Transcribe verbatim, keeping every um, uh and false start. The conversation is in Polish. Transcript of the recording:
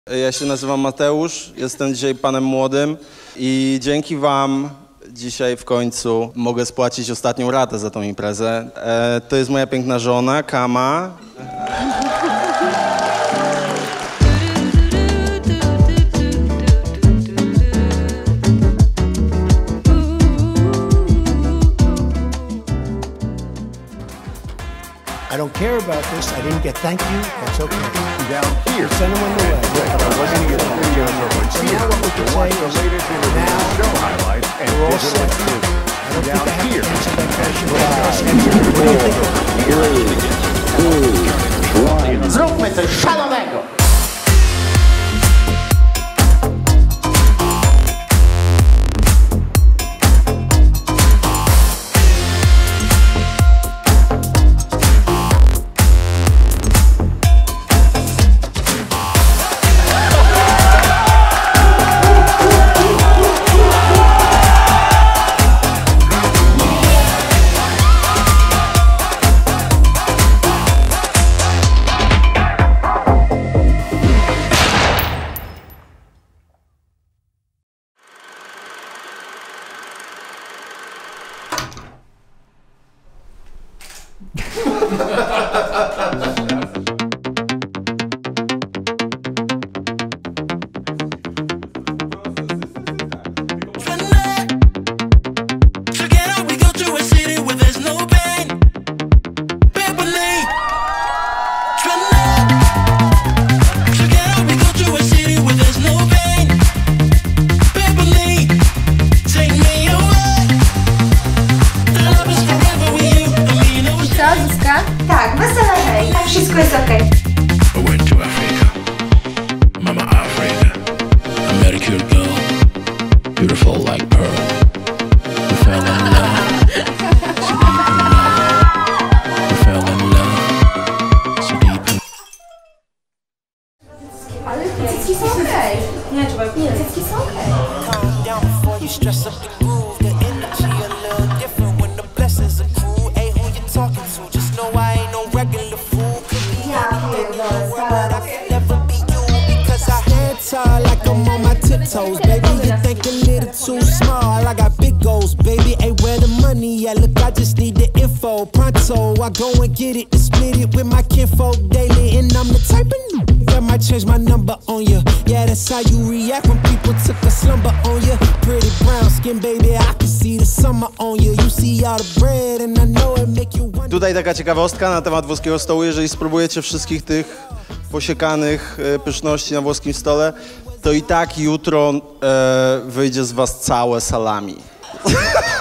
Ja się nazywam Mateusz, jestem dzisiaj panem młodym i dzięki wam dzisiaj w końcu mogę spłacić ostatnią ratę za tą imprezę. E, to jest moja piękna żona, Kama. I don't care about this. I didn't get thank you. That's okay. Down here. Send them on the way. Right. I wasn't going to get videos over So here. now what we can say Watch the is latest interview, now show highlights, and we're all digital set. exclusives. I don't Down think I have here. to answer that question. What do you think? Zróbmy coś szalonego! Tak, wesele, tak wszystko jest okej. I went to Africa, Mama Africa. I met a cute girl, beautiful like pearl. We fell in love, so deep in love. We fell in love, so deep in. Ale cycki są okej. Nie, trzeba... Nie, cycki są okej. Calm down before you stress up the groove. The energy a little different when the blessings accrue. Hey, who you talking to? Just know I ain't no regular fool. Ja pierdolę, stara. Never be you because I stand tall like I'm on my tiptoes, baby. You think a little too small. I got big goals, baby. Hey, where the money at? Look, I just need the info. Pronto, I go and get it and split it with my kinfolk daily. And I'm the type of that might change my number on you. Yeah, that's how you react when people took a slumber on you. Pretty brown skin, baby. I can see the summer on you. You see all the bread and I know it make you wonder. Tutaj taka ciekawostka na temat włoskiego stołu. Jeżeli spróbujecie wszystkich tych posiekanych e, pyszności na włoskim stole, to i tak jutro e, wyjdzie z was całe salami.